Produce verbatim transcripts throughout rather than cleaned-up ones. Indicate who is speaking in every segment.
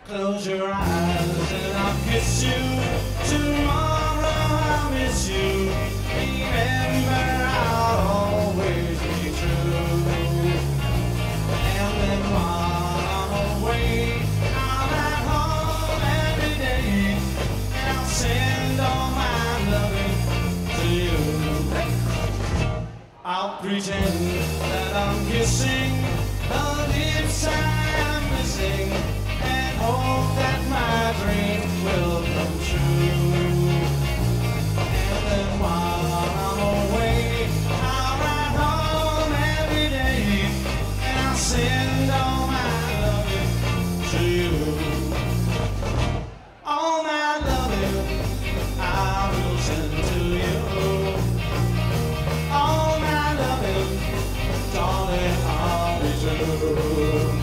Speaker 1: Close your eyes and I'll kiss you. Tomorrow I'll miss you. Remember, I'll always be true. And then while I'm away, I'm at home every day, and I'll send all my loving to you. I'll pretend that I'm kissing the lips I'm missing, and hope that my dreams will come true. And then while I'm away, I'll ride home every day, and I'll send all my loving to you. All my loving I will send to you. All my loving, darling, I'll be true.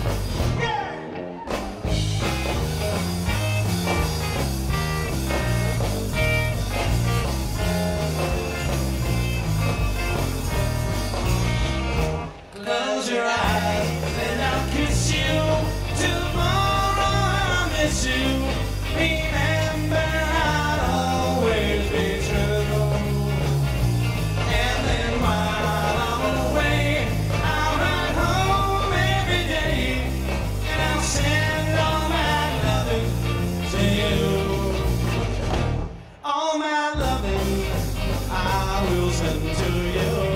Speaker 1: Close your eyes and I'll kiss you. Tomorrow I'll miss you. Remember, I'll always be true. And then while I'm away, I'll ride home every day, and I'll send all my loving to you. All my loving I will send to you.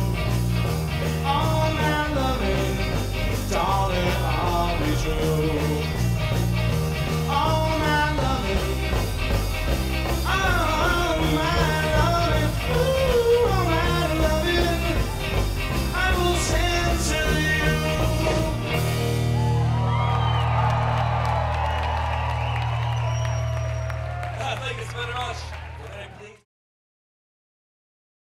Speaker 1: All my loving, darling, I'll be true. All my loving, all my loving, ooh, all my loving, I will send to you.
Speaker 2: I think it's very much.